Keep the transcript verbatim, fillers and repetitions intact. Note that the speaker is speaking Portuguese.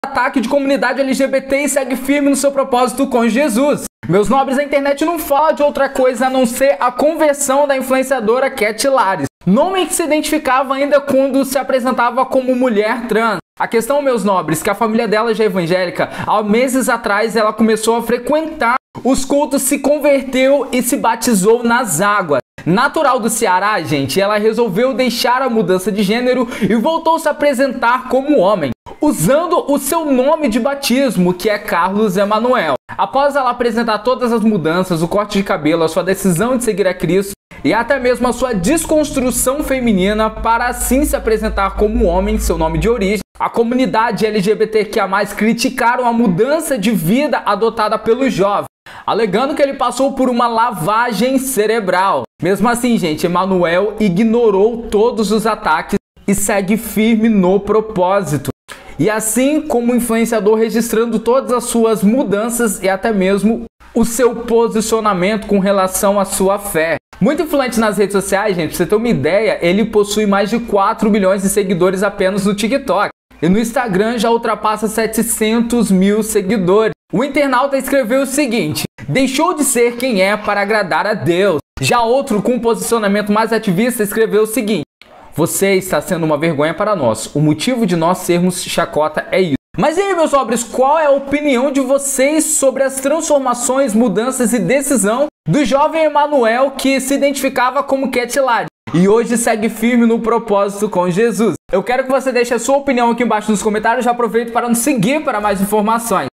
ataque de comunidade L G B T e segue firme no seu propósito com Jesus. Meus nobres, a internet não fala de outra coisa a não ser a conversão da influenciadora Cat Lares, nome que se identificava ainda quando se apresentava como mulher trans. A questão, meus nobres, que a família dela já é evangélica. Há meses atrás ela começou a frequentar os cultos, se converteu e se batizou nas águas. Natural do Ceará, gente, ela resolveu deixar a mudança de gênero e voltou a se apresentar como homem, usando o seu nome de batismo, que é Carlos Emanuel. Após ela apresentar todas as mudanças, o corte de cabelo, a sua decisão de seguir a Cristo e até mesmo a sua desconstrução feminina para assim se apresentar como homem, seu nome de origem, a comunidade L G B T Q I A mais, criticaram a mudança de vida adotada pelo jovem, alegando que ele passou por uma lavagem cerebral. Mesmo assim, gente, Emanuel ignorou todos os ataques e segue firme no propósito. E assim como influenciador, registrando todas as suas mudanças e até mesmo o seu posicionamento com relação à sua fé. Muito influente nas redes sociais, gente, pra você ter uma ideia, ele possui mais de quatro milhões de seguidores apenas no TikTok. E no Instagram já ultrapassa setecentos mil seguidores. O internauta escreveu o seguinte: deixou de ser quem é para agradar a Deus. Já outro, com um posicionamento mais ativista, escreveu o seguinte: você está sendo uma vergonha para nós. O motivo de nós sermos chacota é isso. Mas e aí, meus nobres, qual é a opinião de vocês sobre as transformações, mudanças e decisão do jovem Emanuel, que se identificava como Cat Lares e hoje segue firme no propósito com Jesus? Eu quero que você deixe a sua opinião aqui embaixo nos comentários. Já aproveito para nos seguir para mais informações.